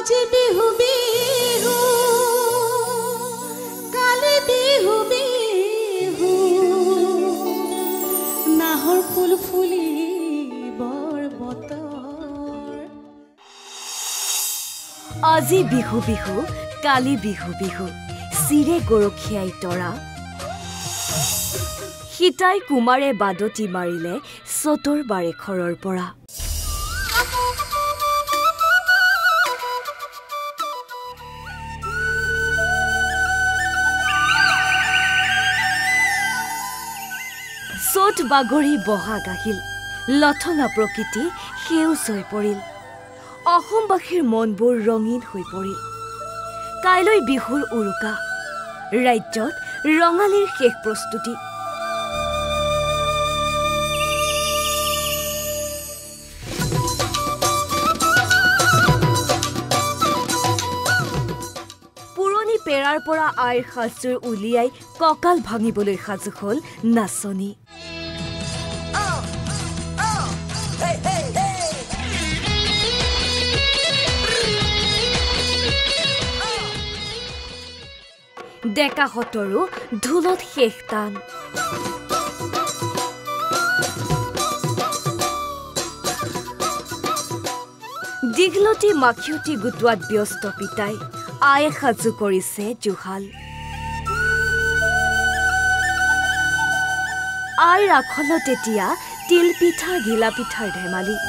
আজি বিহু বিহু কালি বিহু বিহু নাহৰ ফুল ফুলিবৰ বতৰ আজি বিহু বিহু কালি বিহু বিহু চিৰে গৰখীয়াই তৰা হিতাই কুমাৰে বাদতি মাৰিলে চতৰ বাৰে খৰৰ পৰা চত বাগৰি বহা গাহিল লথঙা প্ৰকৃতি সেউজ হৈ পৰিল অসমবাসীৰ মনবোৰ ৰঙীন হৈ পৰিল কাইলৈ বিহুৰ উৰুকা ৰাজ্যত ৰঙালীৰ শেষ প্ৰস্তুতি পুৰণি পেৰাৰ পৰা আইৰ সাজযোৰ উলিয়াই কঁকাল ভাঙিবলৈ সাজু হ'ল নাচনী ডেকাহঁতৰো ঢোলত শেষ টান দীঘলতি মাখিয়তি গোটোৱাত ব্যস্ত পিতাই আয়ে সাজু কৰিছে জুহাল আইৰ আখলত এতিয়া তিল পিঠা ঘিলা পিঠাৰ ধেমালি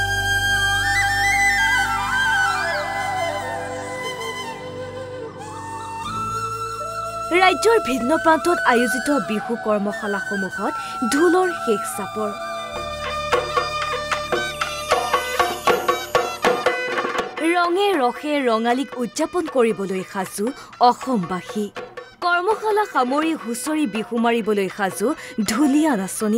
ৰাজ্যৰ ভিন্ন প্ৰান্তত আয়োজিত বিহু কৰ্মশালাসমূহত ঢোলৰ শেষ চাপৰ ৰঙে ৰসে ৰঙালীক উদযাপন কৰিবলৈ সাজু অসমবাসী কৰ্মশালা সামৰি হুঁচৰি বিহু মাৰিবলৈ সাজু ঢুলীয়া নাচনী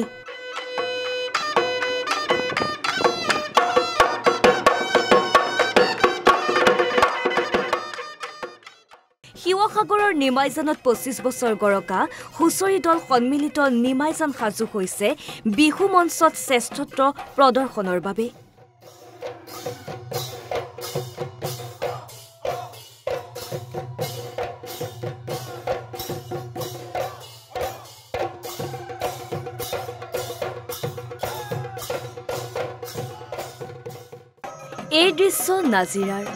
শিৱসাগৰৰ নিমাইজানত ২৫ বছৰ গৰকা হুঁচৰি দল সন্মিলিত নিমাইজান সাজু হৈছে বিহু মঞ্চত শ্ৰেষ্ঠত্ব প্ৰদৰ্শনৰ বাবে এই দৃশ্য নাজিৰাৰ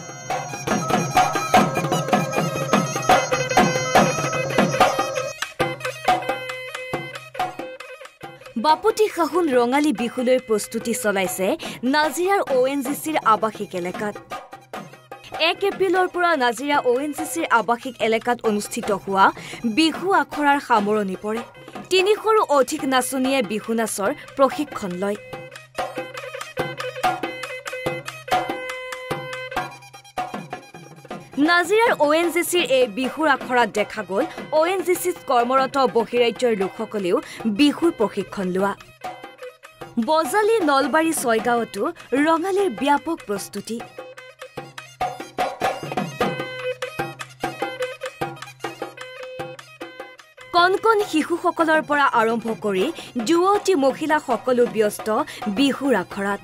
বাপুতি খাহুন ৰঙালী বিহুলৈ প্ৰস্তুতি চলাইছে নাজিৰাৰ ONGCৰ আৱাসিক এলেকাত ১ এপ্ৰিলৰ পৰা নাজিৰা ONGCৰ আৱাসিক এলেকাত অনুষ্ঠিত হোৱা বিহু আখৰাৰ সামৰণি পৰে ৩০০ৰো অধিক নাচনীয়ে বিহু নাচৰ প্ৰশিক্ষণ লয় নাজিৰাৰ ONGCৰ এই বিহুৰ আখৰাত দেখা গ'ল ONGCত কৰ্মৰত বহিৰাজ্যৰ লোকসকলেও বিহুৰ প্ৰশিক্ষণ লোৱা বজালী নলবাৰী ছয়গাঁৱতো ৰঙালীৰ ব্যাপক প্ৰস্তুতি কণ কণ শিশুসকলৰ পৰা আৰম্ভ কৰি যুৱতী মহিলা সকলো ব্যস্ত বিহুৰ আখৰাত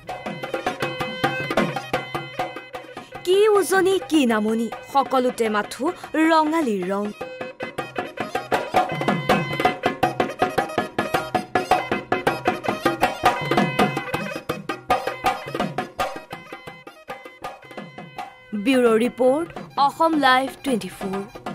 কি উজনি কি নামনি সকলোতে মাথো ৰঙালীৰ ৰং ব্যুৰো ৰিপৰ্ট অসম লাইভ 24